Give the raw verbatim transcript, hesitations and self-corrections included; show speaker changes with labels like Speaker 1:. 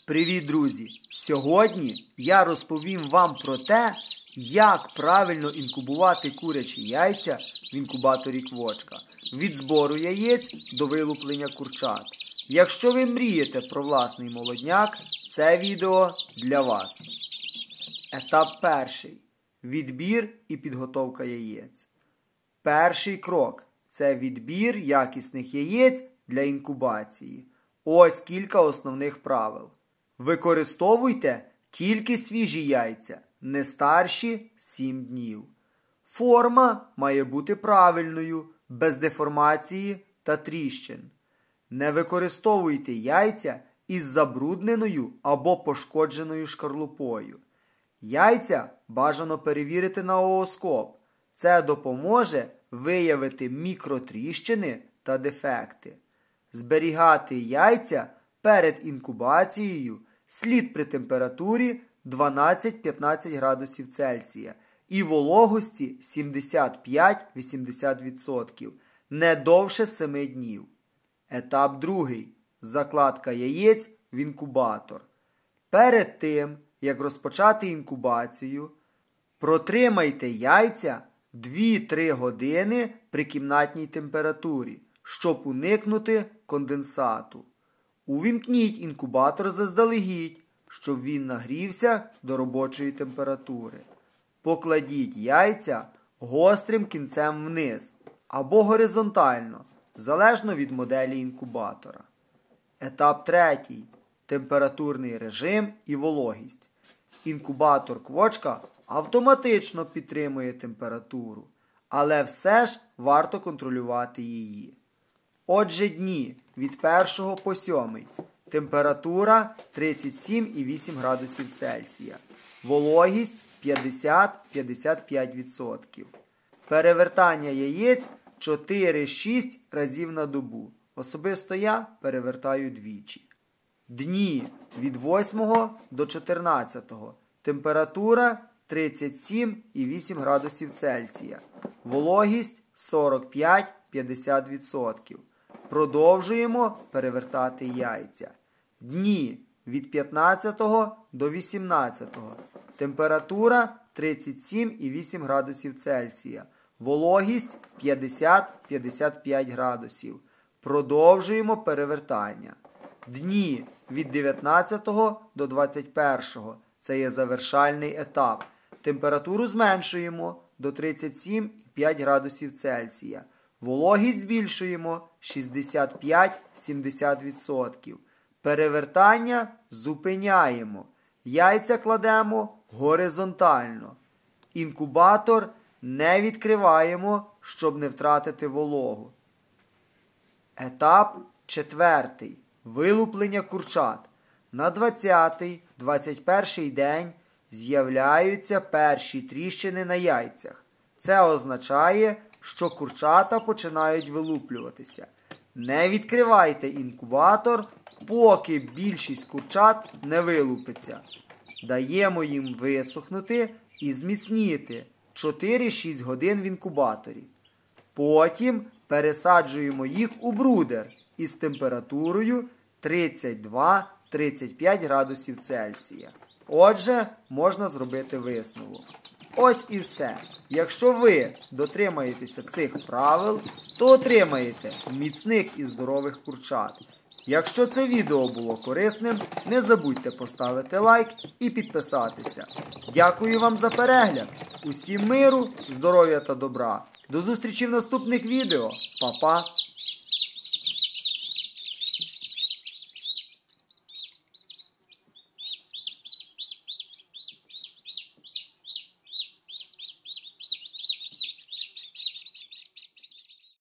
Speaker 1: Привіт, друзі! Сьогодні я розповім вам про те, як правильно інкубувати курячі яйця в інкубаторі Квочка. Від збору яєць до вилуплення курчат. Якщо ви мрієте про власний молодняк, це відео для вас. Етап перший. Відбір і підготовка яєць. Перший крок – це відбір якісних яєць для інкубації. Ось кілька основних правил. Використовуйте тільки свіжі яйця, не старші сім днів. Форма має бути правильною, без деформації та тріщин. Не використовуйте яйця із забрудненою або пошкодженою шкарлупою. Яйця бажано перевірити на ooскоп. Це допоможе виявити мікротріщини та дефекти. Зберігати яйця перед інкубацією слід при температурі дванадцять-п'ятнадцять градусів Цельсія і вологості сімдесят п'ять - вісімдесят відсотків, не довше семи днів. Етап другий. Закладка яєць в інкубатор. Перед тим, як розпочати інкубацію, протримайте яйця дві-три години при кімнатній температурі, щоб уникнути конденсату. Увімкніть інкубатор заздалегідь, щоб він нагрівся до робочої температури. Покладіть яйця гострим кінцем вниз або горизонтально, залежно від моделі інкубатора. Етап третій. Температурний режим і вологість. Інкубатор Квочка автоматично підтримує температуру, але все ж варто контролювати її. Отже, дні від першого по сьомий. Температура тридцять сім і вісім градусів Цельсія. Вологість п'ятдесят - п'ятдесят п'ять відсотків. Перевертання яєць чотири-шість разів на добу. Особисто я перевертаю двічі. Дні від восьмого до чотирнадцятого. Температура тридцять сім і вісім градусів Цельсія. Вологість сорок п'ять - п'ятдесят відсотків. Продовжуємо перевертати яйця. Дні від п'ятнадцятого до вісімнадцятого. Температура тридцять сім і вісім градусів Цельсія. Вологість п'ятдесят - п'ятдесят п'ять градусів. Продовжуємо перевертання. Дні від дев'ятнадцятого до двадцять першого. Це є завершальний етап. Температуру зменшуємо до тридцять сім і п'ять градусів Цельсія. Вологість збільшуємо шістдесят п'ять - сімдесят відсотків. Перевертання зупиняємо. Яйця кладемо горизонтально. Інкубатор не відкриваємо, щоб не втратити вологу. Етап четвертий. Вилуплення курчат. На двадцятий - двадцять перший день з'являються перші тріщини на яйцях. Це означає, що курчата починають вилуплюватися. Не відкривайте інкубатор, поки більшість курчат не вилупиться. Даємо їм висохнути і зміцніти чотири-шість годин в інкубаторі. Потім пересаджуємо їх у брудер із температурою тридцять два - тридцять п'ять градусів Цельсія. Отже, можна зробити висновок. Ось і все. Якщо ви дотримаєтеся цих правил, то отримаєте міцних і здорових курчат. Якщо це відео було корисним, не забудьте поставити лайк і підписатися. Дякую вам за перегляд. Усім миру, здоров'я та добра. До зустрічі в наступних відео. Па-па!